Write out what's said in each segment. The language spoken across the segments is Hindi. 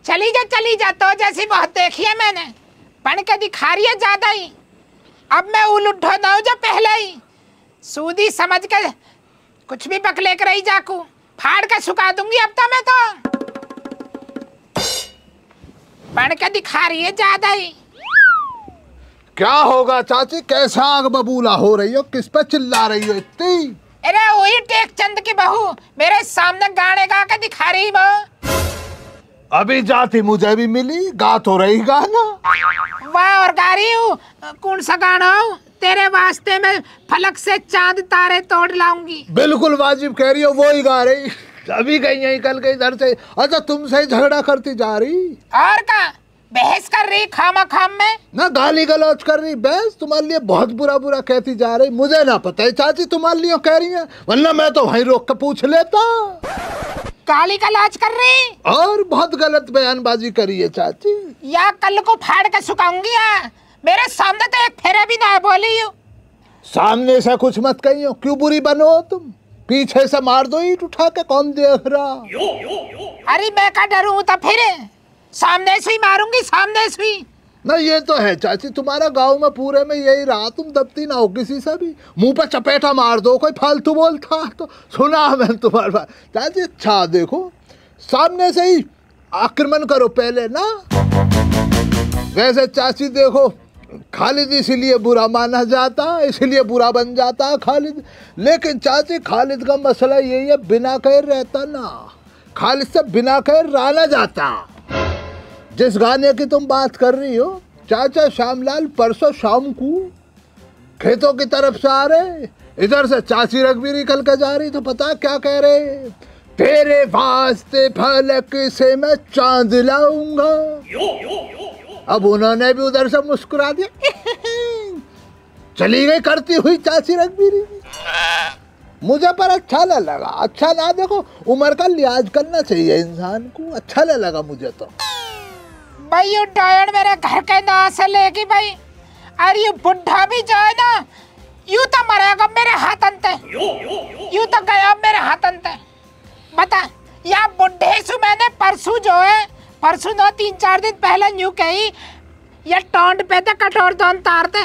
चली जा तो जैसी बहुत देखी है मैंने, बन के दिखा रही है ज्यादा ही। अब मैं उलूठो ना जो पहले ही सूदी समझ के कुछ भी बकले कर रही जाकू फाड़ के सुखा दूंगी अब तो मैं तो। बन के दिखा रही है ज्यादा ही। क्या होगा चाची, कैसा आग बबूला हो रही हो, किस पे चिल्ला रही हो इतनी? अरे वही टेक चंद की बहू मेरे सामने गाने गा के दिखा रही वो। अभी जाती मुझे भी मिली, गा तो रही गाना। वाह, और गा रही हूँ। कौन सा गाना हो? तेरे वास्ते मैं फलक से चांद तारे तोड़ लाऊंगी। बिल्कुल वाजिब कह रही हो, वो ही गा रही। अभी गई यही कल के इधर से, अच्छा तुमसे ही झगड़ा करती जा रही। और का बहस कर रही खामा खाम में ना, गाली गलौज कर रही। बहस तुम्हारे लिए बहुत बुरा बुरा कहती जा रही। मुझे ना पता है चाची तुम्हारे लिए कह रही है, वरना मैं तो वहीं रोक के पूछ लेता। गाली गलौज कर रही और बहुत गलत बयानबाजी करी है चाची। या कल को फाड़ के सुखाऊंगी। मेरे सामने तो एक फेरे भी ना बोली हूँ। सामने से कुछ मत कहियो, क्यों बुरी बनो तुम? पीछे से मार दो ईंट उठा के, कौन देख रहा? अरे मैं का डरूं तो फिर सामने से ही मारूंगी, सामने से ही। ना ये तो है चाची, तुम्हारा गांव में पूरे में यही रहा, तुम दबती ना हो किसी से भी। मुंह पर चपेटा मार दो कोई फालतू बोलता तो सुना मैं तुम्हारे बात। चाची अच्छा देखो, सामने से ही आक्रमण करो पहले ना। वैसे चाची देखो, खालिद इसीलिए बुरा माना जाता, इसीलिए बुरा बन जाता है खालिद। लेकिन चाची खालिद का मसला यही है, बिना कहे रहता ना, खालिद से बिना कहे रहा ना जाता। जिस गाने की तुम बात कर रही हो चाचा, श्यामलाल परसों शाम को खेतों की तरफ से आ रहे, इधर से चाची रघबीर निकल के जा रही, तो पता क्या कह रहे? तेरे वास्ते फलक से मैं चांद लाऊंगा। अब उन्होंने भी उधर से मुस्कुरा दिया, चली गई करती हुई चाची रघबीर। मुझे पर अच्छा न लगा। अच्छा ना, देखो उम्र का लिहाज करना चाहिए इंसान को। अच्छा न लगा मुझे तो। भाई ये डायन मेरे घर के ना से लेगी भाई। अरे ये बुढ़ा भी जो है ना, यूं तो मरेगा मेरे हाथ अंते, यूं तो गया मेरे हाथ अंते। बता या बुढ़े से मैंने परसों जो है, परसों ना 3-4 दिन पहले न्यू कही या टोंड पे तो कटोर दोन तारते,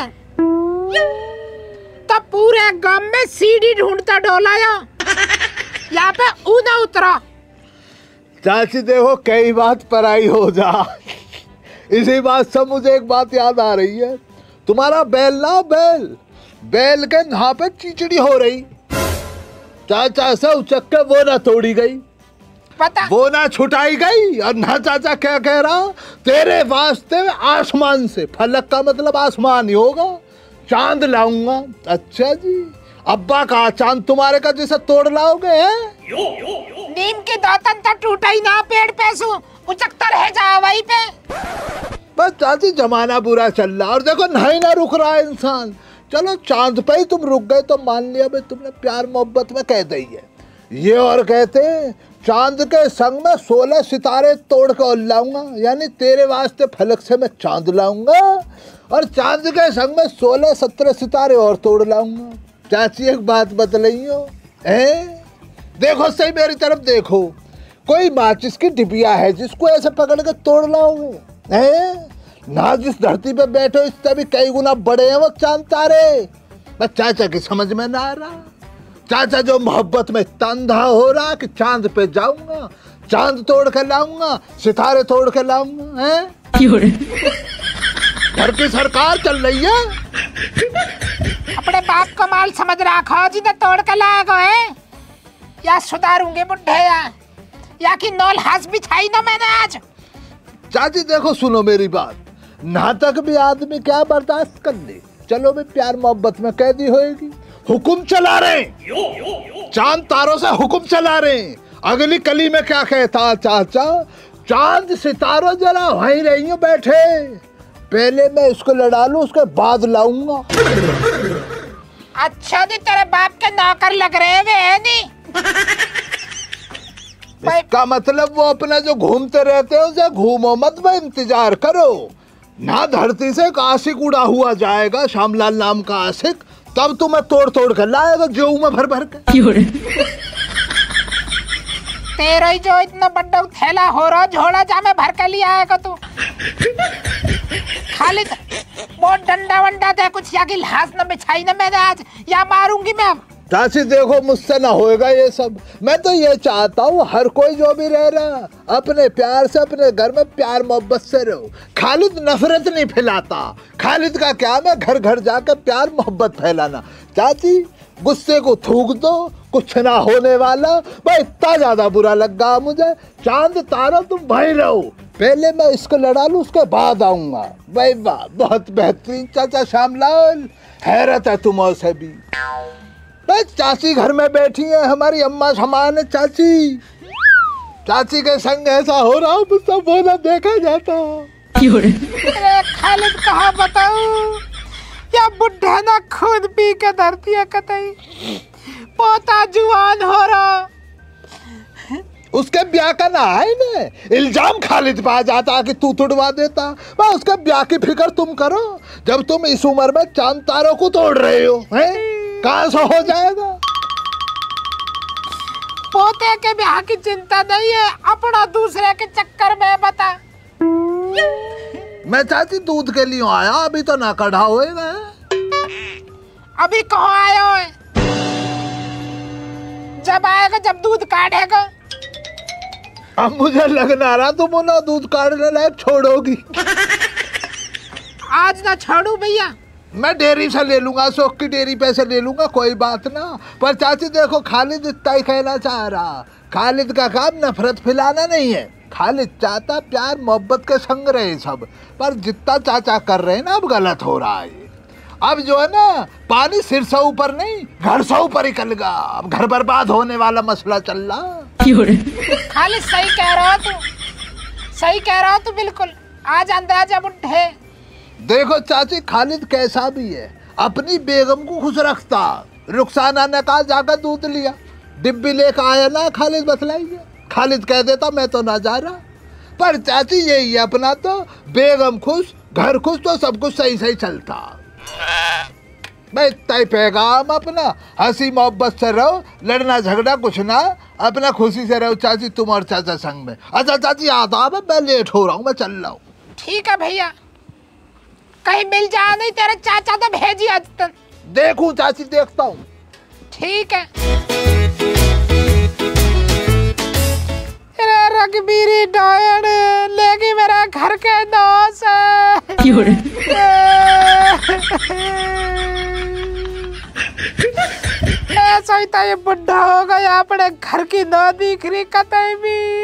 तो पूरे गांव में सीढ़ी ढूंढता डोला यहाँ पे ऊना उतरा। चाची देखो, कई बात पराई हो जा। इसी बात से मुझे एक बात याद आ रही है। तुम्हारा बैल ना, बैल के यहाँ पे चिचड़ी हो रही, चाचा से उचक के वो ना तोड़ी गई, पता वो ना छुटाई गई। और ना चाचा क्या कह रहा, तेरे वास्ते आसमान से, फलक का मतलब आसमान ही होगा, चांद लाऊंगा। अच्छा जी, अब्बा का चांद तुम्हारे का जैसे तोड़ लाओगे है? नीम के दातन तक टूटा ही ना, पेड़ पे सु उचकता रह जा वहीं पे। बस चाची जमाना बुरा चल रहा, और देखो नहीं ना रुक रहा है इंसान। चलो चांद पे ही तुम रुक गए तो मान लिया भाई, तुमने प्यार मोहब्बत में कह दी है ये। और कहते चांद के संग में 16 सितारे तोड़ कर लाऊंगा, यानी तेरे वास्ते फलक से मैं चांद लाऊंगा, और चांद के संग में 16-17 सितारे और तोड़ लाऊंगा। चाची एक बात बतलाइयो, देखो सही मेरी तरफ देखो, कोई माचिस की डिबिया है जिसको ऐसे पकड़ के तोड़ लाओगे? ना, जिस धरती पे बैठे हो इससे भी कई गुना बड़े हैं वो चांद तारे। बस चाचा की समझ में ना आ रहा। चाचा जो मोहब्बत में इतना अंधा हो रहा कि चांद पे जाऊंगा, चांद तोड़ के लाऊंगा, सितारे तोड़ के लाऊंगा। घर की सरकार चल रही है। अपने बाप को माल समझ रखा जी, तो तोड़ के लाएगा है या सुधारूंगे बुढ़े या कि नौल हाथ बिछाई ना मैंने आज। चाची देखो सुनो मेरी बात, नाटक भी आदमी क्या बर्दाश्त कर ले। चलो भी प्यार मोहब्बत में कैदी होएगी, हुक्म चला रहे, चांद तारों से हुक्म चला रहे। अगली कली में क्या कहता चाचा, चांद सितारों जरा वहीं रही हो बैठे, पहले मैं इसको लड़ा लूं उसके बाद लाऊंगा। अच्छा जी, तेरे बाप के नौकर लग रहे वे है नहीं। इसका मतलब वो अपना जो घूमते रहते हो उसे घूमो मत, भाई इंतजार करो ना। धरती से एक आशिक उड़ा हुआ जाएगा, श्यामलाल नाम का आशिक, तब तुम्हें तोड़ तोड़ कर लाएगा जेऊ में भर भर के। तेरा ही जो इतना बड़ा थैला हो रहा झोला जा में भर के लिया आएगा तू। खाली बहुत डंडा वंडा दे कुछ या गिलास न बिछाई न मैंने आज या मारूंगी मैं। चाची देखो मुझसे ना होएगा ये सब। मैं तो ये चाहता हूँ हर कोई जो भी रह रहा अपने प्यार से अपने घर में प्यार मोहब्बत से रहो। खालिद नफरत नहीं फैलाता। खालिद का क्या है घर घर जाकर प्यार मोहब्बत फैलाना। चाची गुस्से को थूक दो कुछ ना होने वाला। भाई इतना ज्यादा बुरा लगा मुझे। चांद तारा तुम भाई रहो। पहले मैं इसको लड़ा लूं उसके बाद आऊंगा। भाई वाह बहुत बेहतरीन चाचा श्यामलाल। हैरत है तुम से भी। चाची घर में बैठी है हमारी अम्मा समान है चाची। चाची के संग ऐसा हो रहा मुझसे बोला देखा जाता। खालिद कहाँ बताऊं या बुढ़ा ना खुद पी के धरती है कतई पोता जुआन हो रहा। उसके ब्याह का ना है ना इल्जाम खालिद पे आ जाता कि तू तुड़वा देता। वह उसके ब्याह की फिक्र तुम करो जब तुम इस उम्र में चांद तारों को तोड़ रहे हो। हैं कहाँ से हो जाएगा। पोते के ब्याह की चिंता नहीं है अपना दूसरे के चक्कर में बता। मैं चाची दूध के लिए आया अभी तो ना कढ़ा होएगा। अभी कहाँ आया है जब आएगा जब दूध काटेगा। अब मुझे लगना रहा तुम ना दूध काटने लायक छोड़ोगी। आज ना छोड़ू भैया। मैं डेयरी से ले लूंगा शौक की डेयरी पैसे ले लूंगा कोई बात ना। पर चाची देखो खालिद इतना ही कहना चाह रहा। खालिद का काम नफरत फैलाना नहीं है। खालिद चाहता प्यार मोहब्बत के संग रहे सब। पर जितना चाचा कर रहे हैं ना अब गलत हो रहा है। अब जो है ना पानी सिर से ऊपर नहीं घर से ऊपर ही निकल गया। अब घर बर्बाद होने वाला मसला चल रहा। खालिद सही कह रहा तू। सही कह रहा तू बिल्कुल। आज अंदाजा बुढ़े। देखो चाची खालिद कैसा भी है अपनी बेगम को खुश रखता। रुखसाना ने कहा जाकर दूध लिया डिब्बी लेकर आया ना खालिद बतलाइए। खालिद कह देता मैं तो ना जा रहा। पर चाची यही है अपना तो बेगम खुश घर खुश तो सब कुछ सही सही चलता। भाई तय पैगाम अपना हंसी मोहब्बत से रहो लड़ना झगड़ा कुछ ना अपना खुशी से रहो। चाची तुम और चाचा संग में। अच्छा चाची आता मैं लेट हो रहा हूँ मैं चल रहा हूँ। ठीक है भैया कहीं मिल जाए नहीं तेरे चाचा तो भेजी आज तक। देखूं चाची देखता हूँ। ठीक है। रघबीरी डायन लेगी मेरा घर के नाश ऐसा ही था ये बुढ़ा हो गया अपने घर की ना दिख रही कतई भी।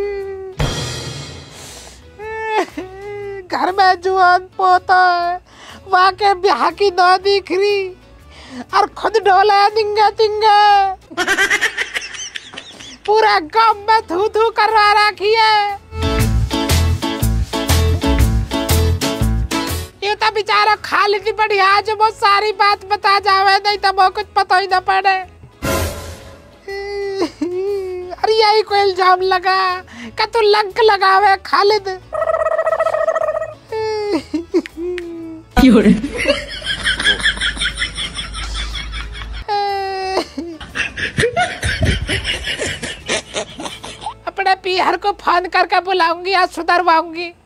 घर में जुआन पोता है वहाँ के ब्याह की ना दिख रही और खुद डोला दिंगे तिंगे पूरा गांव में थू थू करवा रखी है। ये तो बेचारा खालिद बढ़िया जो बहुत सारी बात बता जावे नहीं तो वो कुछ पता ही ना पड़े। अरे यही कोई इल्जाम लगा कि तू लंक लगावे खालिद। अपने पीहर को फोन करके बुलाऊंगी या सुधरवाऊंगी।